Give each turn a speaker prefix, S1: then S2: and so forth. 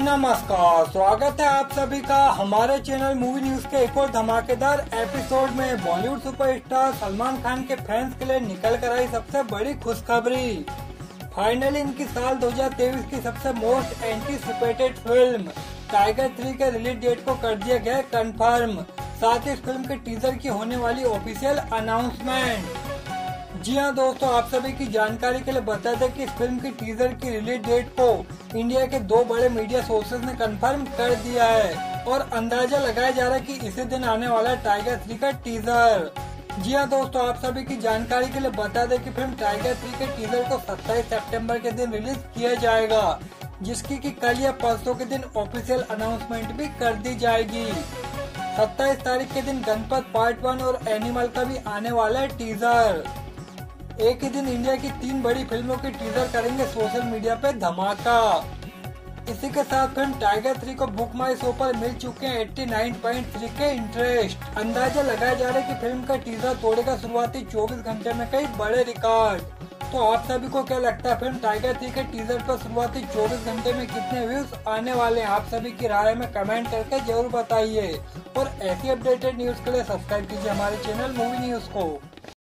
S1: नमस्कार, स्वागत है आप सभी का हमारे चैनल मूवी न्यूज के एक और धमाकेदार एपिसोड में। बॉलीवुड सुपरस्टार सलमान खान के फैंस के लिए निकल कर आई सबसे बड़ी खुशखबरी। फाइनली इनकी साल 2023 की सबसे मोस्ट एंटीसिपेटेड फिल्म टाइगर 3 के रिलीज डेट को कर दिया गया कंफर्म। साथ ही इस फिल्म के टीजर की होने वाली ऑफिशियल अनाउंसमेंट। जी हाँ दोस्तों, आप सभी की जानकारी के लिए बता दें कि इस फिल्म की टीजर की रिलीज डेट को इंडिया के दो बड़े मीडिया सोर्सेज ने कंफर्म कर दिया है और अंदाजा लगाया जा रहा है कि इसी दिन आने वाला है टाइगर 3 का टीजर। जी हाँ दोस्तों, आप सभी की जानकारी के लिए बता दें कि फिल्म टाइगर 3 के टीजर को 27 सितंबर के दिन रिलीज किया जाएगा, जिसकी कि कल या परसों के दिन ऑफिशियल अनाउंसमेंट भी कर दी जाएगी। 27 तारीख के दिन गणपत पार्ट 1 और एनिमल का भी आने वाला है टीजर। एक ही दिन इंडिया की 3 बड़ी फिल्मों के टीजर करेंगे सोशल मीडिया पे धमाका। इसी के साथ फिल्म टाइगर 3 को बुक माई शो पर मिल चुके हैं 89.3 के इंटरेस्ट। अंदाजा लगाया जा रहा है कि फिल्म का टीजर तोड़ेगा शुरुआती 24 घंटे में कई बड़े रिकॉर्ड। तो आप सभी को क्या लगता है, फिल्म टाइगर 3 के टीजर पर शुरुआती 24 घंटे में कितने व्यूज आने वाले हैं? आप सभी की राय में कमेंट करके जरूर बताइए और ऐसी अपडेटेड न्यूज के लिए सब्सक्राइब कीजिए हमारे चैनल मूवी न्यूज को।